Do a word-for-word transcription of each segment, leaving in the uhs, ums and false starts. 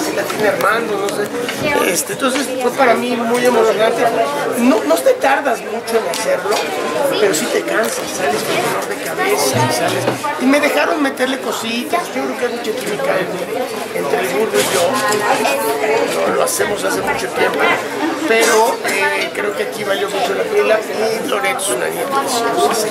que la tiene Armando, no sé. Este, entonces fue para mí muy emocionante. No, no te tardas mucho en hacerlo, pero sí te cansas, sales con dolor de cabeza, sales. Y me dejaron meterle cositas. Yo creo que hay mucha química entre, entre el burro y yo. No, lo hacemos hace mucho tiempo. Pero eh, creo que aquí valió mucho la pena. Y Loreto es una niña preciosa.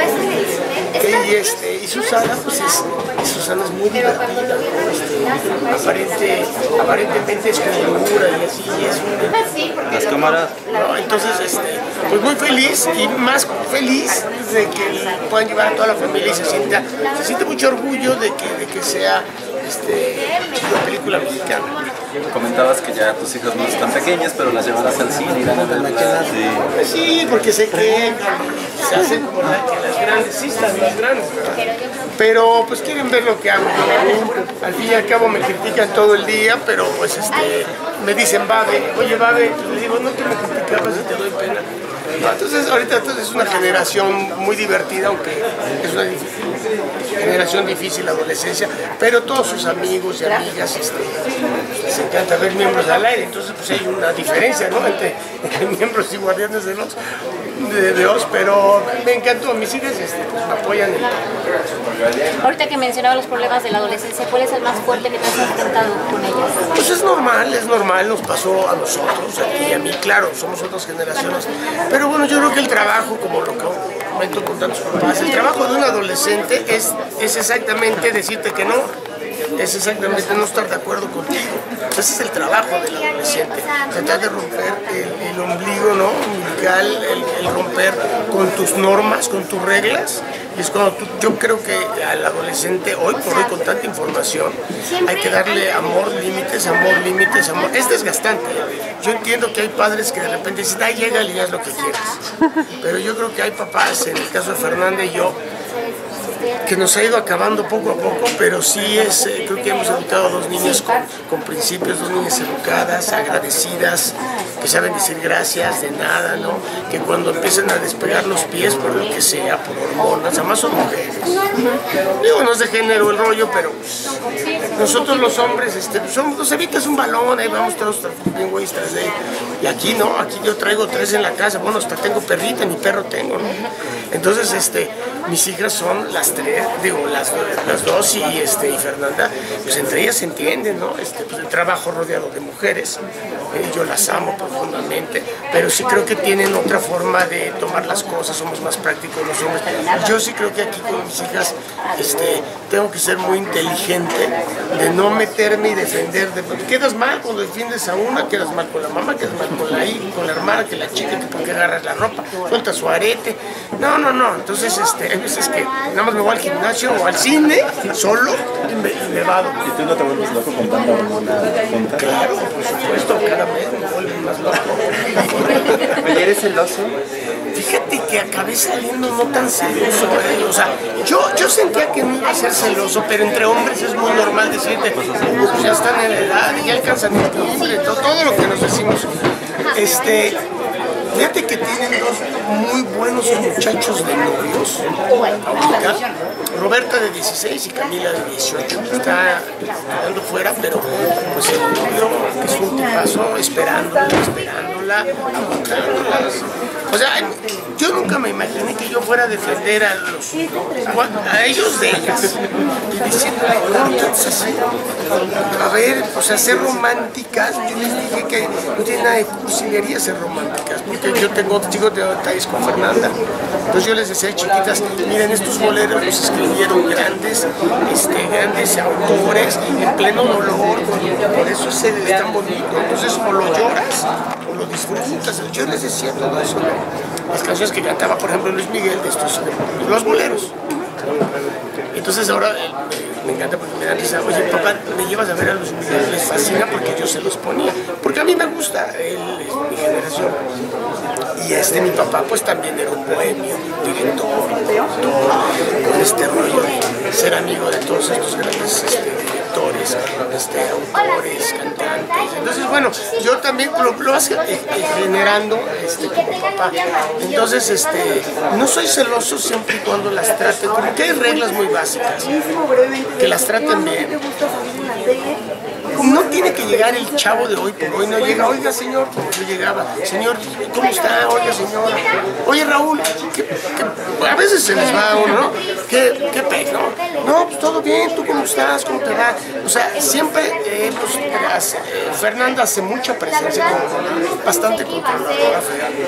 Y, este, y Susana, pues es, Susana es muy divertida, ¿no? Este, aparente, aparentemente es como dura y así, y es un... Las cámaras. No, entonces, este, pues muy feliz y más feliz de que puedan llevar a toda la familia y se sienta, se siente mucho orgullo de que, de que sea este, una película mexicana. Comentabas que ya tus hijas no están pequeñas, pero las llevarás al cine y van a verlas. Sí. Sí, porque sé que se hacen como la, que las grandes, sí están más grandes, ¿verdad? Pero pues quieren ver lo que hago. Al fin y al cabo me critican todo el día, pero pues este, me dicen, Babe, oye Babe, pues, le digo, no te me criticabas y te doy pena. Entonces ahorita entonces, es una generación muy divertida, aunque es una generación difícil la adolescencia, pero todos sus amigos y amigas este, les encanta ver miembros al aire, entonces pues hay una diferencia, ¿no? entre, entre miembros y guardianes de los de, de Oz, pero me encantó, mis hijas este, pues, me apoyan en todo. Ahorita que mencionaba los problemas de la adolescencia, ¿cuál es el más fuerte que te has enfrentado con ellos? Pues es normal, es normal, nos pasó a nosotros, a ti y a mí, claro, somos otras generaciones, pero bueno, yo creo que el trabajo, como lo que comento con tantos papás, el trabajo de un adolescente es, es exactamente decirte que no, es exactamente no estar de acuerdo contigo. Ese es el trabajo del adolescente, tratar de romper el, el ombligo, ¿no? umbilical, el, el romper con tus normas, con tus reglas. Y es cuando tú, yo creo que al adolescente, hoy por hoy, con tanta información, hay que darle amor, límites, amor, límites, amor. Es desgastante. Yo entiendo que hay padres que de repente dicen, ay, llega y haz lo que quieras. Pero yo creo que hay papás, en el caso de Fernanda y yo, que nos ha ido acabando poco a poco, pero sí es, eh, creo que hemos educado a dos niñas con, con principios, dos niñas educadas, agradecidas, que saben decir gracias de nada, ¿no? Que cuando empiezan a despegar los pies por lo que sea, por hormonas, además son mujeres. Digo, no es de género el rollo, pero nosotros los hombres, este, somos, nos evitas un balón, ahí vamos todos bien güeyes tras de él. Y aquí no, aquí yo traigo tres en la casa, bueno, hasta tengo perrita, ni perro tengo, ¿no? Entonces, este, mis hijas son las tres, digo, las, las dos y, este, y Fernanda, pues entre ellas se entienden, ¿no? Este, pues el trabajo rodeado de mujeres, eh, yo las amo profundamente, pero sí creo que tienen otra forma de tomar las cosas, somos más prácticos los hombres. Yo sí creo que aquí con mis hijas este, tengo que ser muy inteligente, de no meterme y defender, de, quedas mal cuando defiendes a una, quedas mal con la mamá, quedas mal con la hija, con la hermana, que la chica, que por qué agarras la ropa, suelta su arete, no, no, no, entonces este, hay veces que nada más me voy al gimnasio o al cine, solo, y me, y me vado. ¿Y tú no te vuelves loco con tanta hormona junta? Claro, por supuesto, cada vez me vuelvo más loco. ¿Oye, eres celoso? Fíjate que acabé saliendo no tan celoso, ¿eh? O sea, yo, yo sentía que no iba a ser celoso, pero entre hombres es muy normal decirte, pues ya están en la edad, ya alcanzan el cumple, todo, todo lo que nos decimos. Este, fíjate que tienen dos muy buenos muchachos de novios, ahorita, Roberta de dieciséis y Camila de dieciocho, está quedando fuera, pero pues el novio es un tipazo esperándola, esperándola, aguantándola. O sea, yo nunca me imaginé que yo fuera a defender a los a ellos de ellas y diciendo, no, entonces así, a ver, o sea, ser románticas. Yo les dije que no tiene nada de cursilería ser románticas, porque yo tengo chicos de detalles con Fernanda, entonces yo les decía, chiquitas, miren, estos boleros los escribieron grandes, este, grandes autores en pleno dolor, por eso es tan bonito. Entonces o lo lloras o lo disfrutas. Yo les decía todo eso, ¿no? Las canciones que cantaba, por ejemplo, Luis Miguel, de estos, los boleros. Entonces ahora eh, me encanta porque me dan risa, oye papá, me llevas a ver a Luis Miguel, les fascina porque yo se los ponía, porque a mí me gusta, él es mi generación. Y este, mi papá, pues también era un bohemio, director, todo, con este rollo de ser amigo de todos estos grandes este, directores, este, autores, cantantes. Entonces, bueno, yo también lo, lo vas generando este, como papá. Entonces, este, no soy celoso siempre y cuando las trate, como que hay reglas muy básicas, que las traten bien. no tiene que llegar el chavo de hoy por hoy, no llega, oiga señor, como yo llegaba, señor, ¿cómo está? Oiga señora, oye Raúl, ¿qué, qué? A veces se les va a uno, ¿no? ¿Qué, qué pe, no? No, pues todo bien, ¿tú cómo estás? ¿Cómo te va? O sea, siempre, eh, pues, hace, eh, Fernanda hace mucha presencia, como bastante controladora,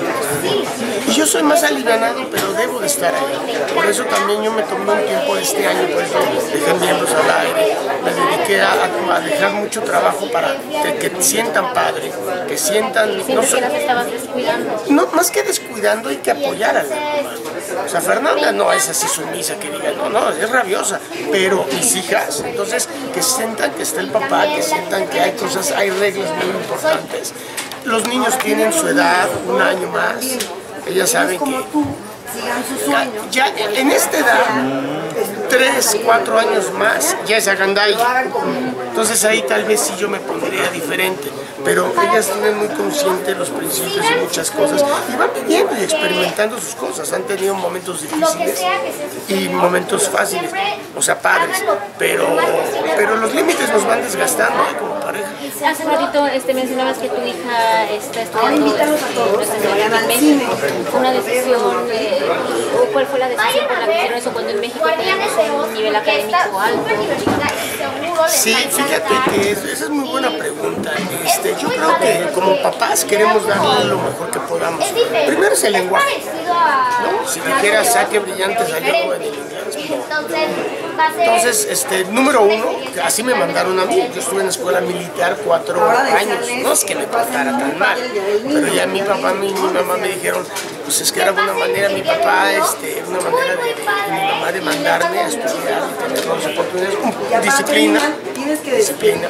y yo soy más alivianado, pero debo de estar ahí. Por eso también yo me tomé un tiempo este año, por eso dejé miembros al aire, me dediqué a, a dejar mucho trabajo para que, que sientan padre, que sientan... No, sé, que las estabas descuidando. No, más que descuidando hay que apoyar a la mamá. O sea, Fernanda no es así sumisa que diga, no, no, es rabiosa, pero mis hijas, entonces que sientan que está el papá, que sientan que hay cosas, hay reglas muy importantes. Los niños tienen su edad, un año más, ellas saben que ya, ya en esta edad, tres, cuatro años más, ya es agandai. Entonces ahí tal vez sí yo me pondría diferente, pero ellas tienen muy consciente los principios y muchas cosas y van viviendo y experimentando sus cosas. Han tenido momentos difíciles y momentos fáciles, o sea, padres, pero, pero los límites nos van desgastando, ¿eh? Como pareja. Hace ratito este, mencionabas que tu hija está estudiando en México. ¿Una decisión, eh, o cuál fue la decisión por la que hicieron eso cuando en México tenemos un nivel académico alto? Sí, fíjate que es, esa es muy buena pregunta. Este, yo creo que como papás queremos darle lo mejor que podamos. Primero es el lenguaje, ¿no? Si dijera saque brillante salió en el inglés. Entonces, este, número uno, así me mandaron a mí. Yo estuve en la escuela militar cuatro años. No es que me tratara tan mal, pero ya mi papá y mi, mi mamá me dijeron, pues es que era una manera, mi papá, este, una manera de, de, de mi mamá de mandarme a estudiar y tener las oportunidades. Disciplina. Disciplina.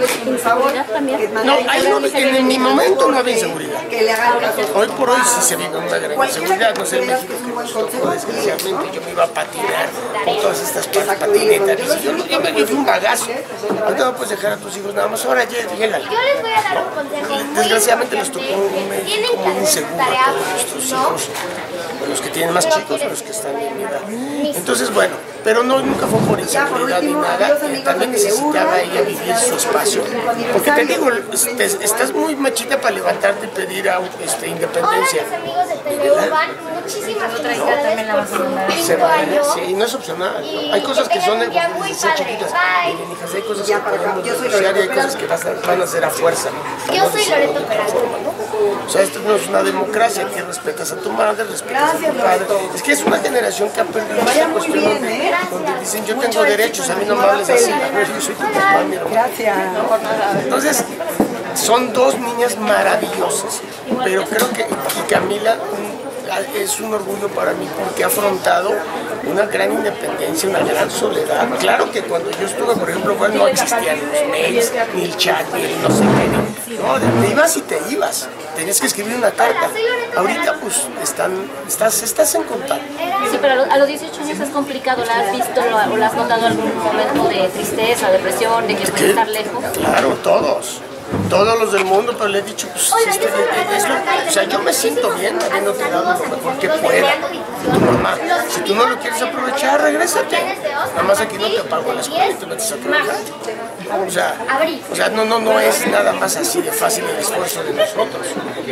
No, ahí no, en mi momento no había inseguridad. Hoy por hoy sí se vive una gran inseguridad. No sé, en México que nos tocó, desgraciadamente, yo me iba a patinar con todas estas patinetas. Yo, yo, yo, yo fui un bagazo. Ahorita no puedes dejar a tus hijos nada más. Ahora llega. Yo les voy a dar un consejo. Desgraciadamente nos tocó un México muy inseguro a todos nuestros hijos. Los que tienen más chicos, los que están en mi edad. Entonces, bueno, pero no, nunca fue por inseguridad ni nada. También necesitaba ella vivir su espacio. Porque te digo, este, estás muy machita para levantarte y pedir a, este, independencia. Hola, mis amigos de T V Urban. Muchísimas felicidades. Se va, sí, no es opcional. ¿No? Hay cosas que son de ser chiquitas. Miren, hijas, hay cosas que podemos negociar y hay cosas que van a ser a fuerza. Yo soy Loreto Peralta. O sea, esto no es una democracia, que respetas a tu madre, respetas a tu padre. Es que es una generación que ha perdido esa cuestión donde, donde dicen yo tengo derechos, a mí no me hables así, yo soy tu papá, mi hermano. Entonces, son dos niñas maravillosas, pero creo que y Camila es un orgullo para mí porque ha afrontado una gran independencia, una gran soledad. Claro que cuando yo estuve, por ejemplo, bueno, no existían los mails, ni el chat, ni el no sé qué. No, te ibas y te ibas. Tenías que escribir una carta. Ahorita, pues, están, estás, estás en contacto. Sí, pero a los dieciocho años es complicado. ¿La has visto o la has notado algún momento de tristeza, depresión, de que puede estar lejos? Claro, todos. Todos los del mundo, pero le he dicho, pues, este, es lo, o sea, yo me siento bien habiéndote dado lo mejor que pueda. Tu mamá, si tú no lo quieres aprovechar, regrésate. Nada más aquí no te pago la escuela y te metes a trabajar. O sea, o sea no, no, no es nada más así de fácil el esfuerzo de nosotros.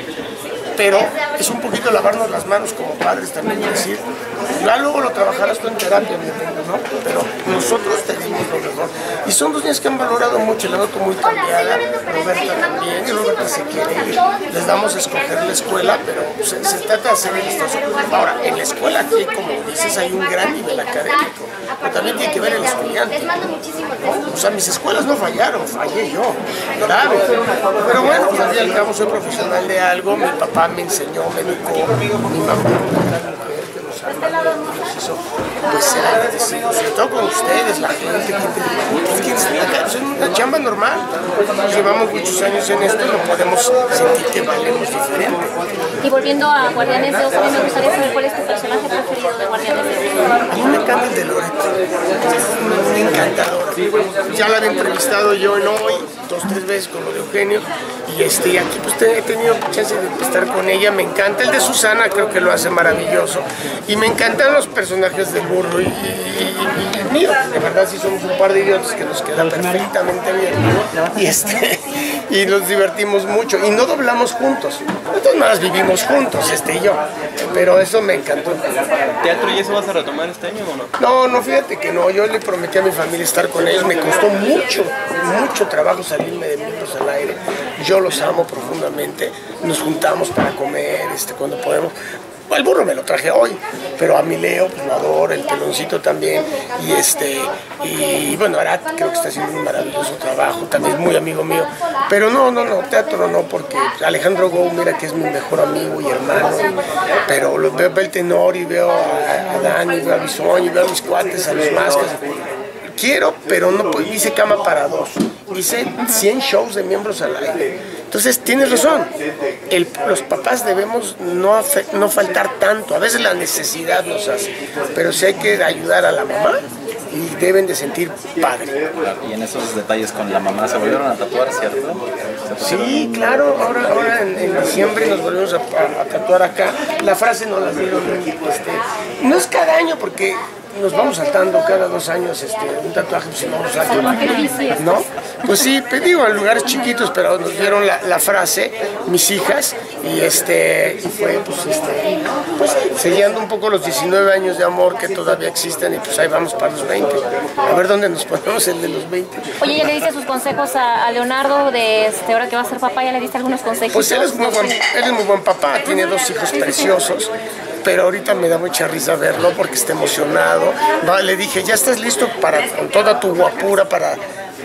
Pero es un poquito lavarnos las manos como padres también, decir, ya luego lo trabajarás tú en terapia, mi amigo, ¿no? Pero nosotros tenemos lo mejor. Y son dos niñas que han valorado mucho, la noto muy cambiada, Roberta también, y Roberta se quiere ir. Les damos a escoger la escuela, pero se, se trata de hacer el esfuerzo. Ahora, en la escuela aquí, como dices, hay un gran nivel académico, pero también tiene que ver el estudiante. ¿No? O sea, mis escuelas no fallaron, fallé yo, grave. Pero bueno, pues al fin y al cabo soy profesional de algo, mi papá me enseñó, me educó, mi mamá, una gran mujer que nos ama, nos hizo pues ser agradecidos, sobre todo con ustedes, la gente que pues, que es una chamba normal. Llevamos muchos años en esto y no podemos sentir que valemos diferente. Y volviendo a Guardianes de Oz, a mí me gustaría saber cuál es tu personaje preferido de Guardianes de Oz. A mí me encanta el de Loreto, es un encantador. Ya la había entrevistado yo en Hoy, dos, tres veces con lo de Eugenio, y este, aquí pues te, he tenido chance de estar con ella, me encanta. El de Susana creo que lo hace maravilloso, y me encantan los personajes del burro, y, y, y, y mío, de verdad sí somos un par de idiotas que nos quedan perfectamente bien, y, este, y nos divertimos mucho, y no doblamos juntos, nosotros nada más vivimos juntos, este y yo, pero eso me encantó. ¿Teatro y eso vas a retomar este año o no? No, no, fíjate que no, yo le prometí a mi familia estar con ellos, me costó mucho, mucho trabajo salirme de Miembros al Aire, yo los amo profundamente, nos juntamos para comer este, cuando podemos. El burro me lo traje hoy, pero a mi Leo pues lo adoro, el peloncito también, y este, y bueno, Arat creo que está haciendo un maravilloso trabajo, también es muy amigo mío, pero no, no, no, teatro no, porque Alejandro Gou, mira que es mi mejor amigo y hermano, pero lo, veo, veo el tenor y veo a, a Dani, veo a Bisoño, y veo a mis cuates, a los máscaras. Quiero, pero no pues, hice cama para dos, hice cien shows de Miembros al Aire. Entonces tienes razón, el, los papás debemos no, afe, no faltar tanto, a veces la necesidad nos hace, pero sí hay que ayudar a la mamá y deben de sentir padre. Y en esos detalles con la mamá, ¿se volvieron a tatuar, cierto? Sí, claro, ahora, ahora en, en diciembre nos volvemos a, a, a tatuar acá, la frase nos la dieron, este, no es cada año porque nos vamos saltando cada dos años este, un tatuaje, pues si no vamos a ¿no? Pues sí, digo, en lugares chiquitos, pero nos dieron la, la frase, mis hijas, y este, y fue pues este, pues sellando un poco los diecinueve años de amor que todavía existen, y pues ahí vamos para los veinte. A ver dónde nos ponemos el de los veinte. Oye, ¿ya le diste sus consejos a, a Leonardo de este, ahora que va a ser papá? ¿Ya le diste algunos consejos? Pues él es muy buen, él es muy buen papá, tiene dos hijos preciosos, pero ahorita me da mucha risa verlo porque está emocionado. Va, le dije, ya estás listo para, con toda tu guapura, para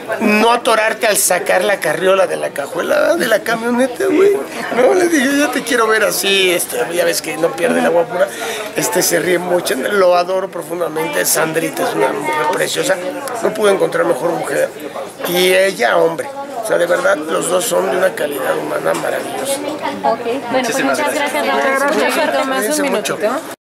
no atorarte al sacar la carriola de la cajuela de la camioneta, güey. No, le dije, ya te quiero ver así, este, ya ves que no pierde la guapura. Este se ríe mucho, lo adoro profundamente. Sandrita es una mujer preciosa, no pude encontrar mejor mujer. Y ella, hombre. O sea, de verdad, los dos son de una calidad humana maravillosa. Ok, bueno, pues muchas gracias, Raúl. Muchas gracias. Muchas gracias. Mucho.